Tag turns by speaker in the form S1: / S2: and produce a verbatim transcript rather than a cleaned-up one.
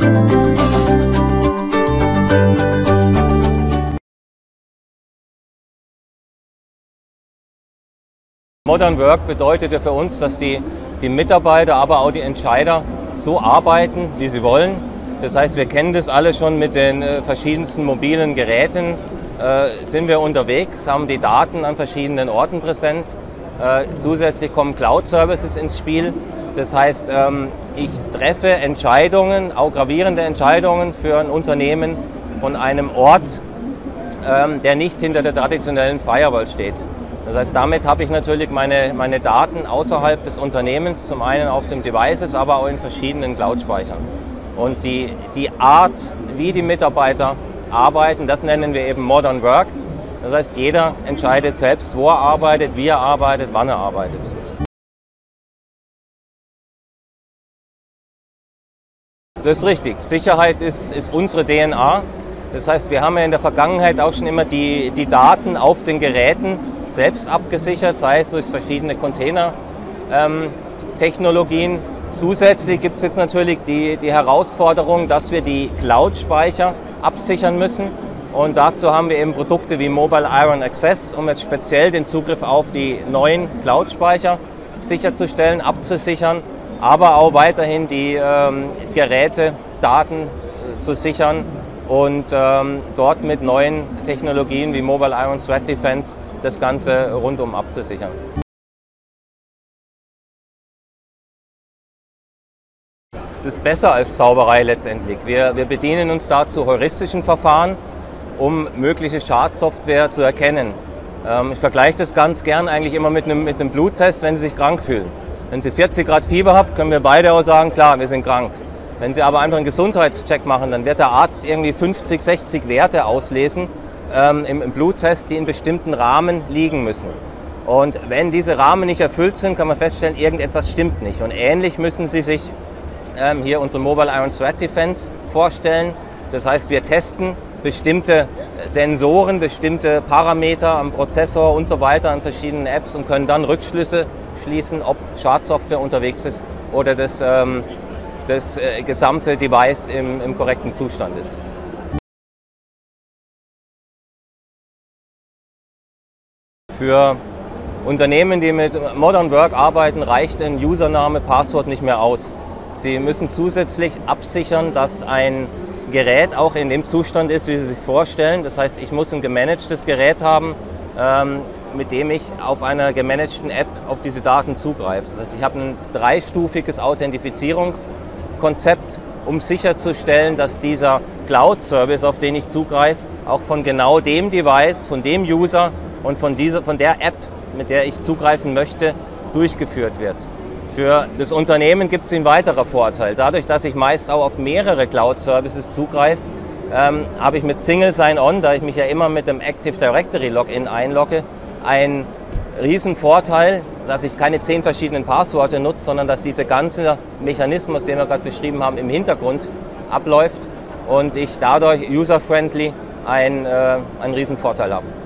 S1: Modern Work bedeutete für uns, dass die, die Mitarbeiter, aber auch die Entscheider so arbeiten, wie sie wollen. Das heißt, wir kennen das alle schon mit den äh, verschiedensten mobilen Geräten. Äh, sind wir unterwegs, haben die Daten an verschiedenen Orten präsent. Äh, zusätzlich kommen Cloud-Services ins Spiel. Das heißt, ähm, ich treffe Entscheidungen, auch gravierende Entscheidungen für ein Unternehmen von einem Ort, ähm, der nicht hinter der traditionellen Firewall steht. Das heißt, damit habe ich natürlich meine, meine Daten außerhalb des Unternehmens, zum einen auf den Devices, aber auch in verschiedenen Cloud-Speichern. Und die, die Art, wie die Mitarbeiter arbeiten, das nennen wir eben Modern Work. Das heißt, jeder entscheidet selbst, wo er arbeitet, wie er arbeitet, wann er arbeitet. Das ist richtig. Sicherheit ist, ist unsere D N A. Das heißt, wir haben ja in der Vergangenheit auch schon immer die, die Daten auf den Geräten selbst abgesichert, sei es durch verschiedene Container-Technologien. Ähm, Zusätzlich gibt es jetzt natürlich die, die Herausforderung, dass wir die Cloud-Speicher absichern müssen. Und dazu haben wir eben Produkte wie Mobile Iron Access, um jetzt speziell den Zugriff auf die neuen Cloud-Speicher sicherzustellen, abzusichern, aber auch weiterhin die ähm, Geräte, Daten äh, zu sichern und ähm, dort mit neuen Technologien wie Mobile Iron Threat Defense das Ganze rundum abzusichern. Das ist besser als Zauberei letztendlich. Wir, wir bedienen uns dazu heuristischen Verfahren, um mögliche Schadsoftware zu erkennen. Ähm, ich vergleiche das ganz gern eigentlich immer mit einem, mit einem Bluttest, wenn Sie sich krank fühlen. Wenn Sie vierzig Grad Fieber haben, können wir beide auch sagen, klar, wir sind krank. Wenn Sie aber einfach einen Gesundheitscheck machen, dann wird der Arzt irgendwie fünfzig, sechzig Werte auslesen ähm, im, im Bluttest, die in bestimmten Rahmen liegen müssen. Und wenn diese Rahmen nicht erfüllt sind, kann man feststellen, irgendetwas stimmt nicht. Und ähnlich müssen Sie sich ähm, hier unsere Mobile Iron Threat Defense vorstellen. Das heißt, wir testen bestimmte Sensoren, bestimmte Parameter am Prozessor und so weiter an verschiedenen Apps und können dann Rückschlüsse schließen, ob Schadsoftware unterwegs ist oder das, ähm, das äh, gesamte Device im, im korrekten Zustand ist. Für Unternehmen, die mit Modern Work arbeiten, reicht ein Username, Passwort nicht mehr aus. Sie müssen zusätzlich absichern, dass ein Gerät auch in dem Zustand ist, wie Sie sich vorstellen. Das heißt, ich muss ein gemanagtes Gerät haben, ähm, mit dem ich auf einer gemanagten App auf diese Daten zugreife. Das heißt, ich habe ein dreistufiges Authentifizierungskonzept, um sicherzustellen, dass dieser Cloud-Service, auf den ich zugreife, auch von genau dem Device, von dem User und von, dieser, von der App, mit der ich zugreifen möchte, durchgeführt wird. Für das Unternehmen gibt es einen weiteren Vorteil. Dadurch, dass ich meist auch auf mehrere Cloud-Services zugreife, ähm, habe ich mit Single Sign-On, da ich mich ja immer mit dem Active Directory Login einlogge, einen riesen Vorteil, dass ich keine zehn verschiedenen Passwörter nutze, sondern dass dieser ganze Mechanismus, den wir gerade beschrieben haben, im Hintergrund abläuft und ich dadurch user-friendly einen, äh, einen riesen Vorteil habe.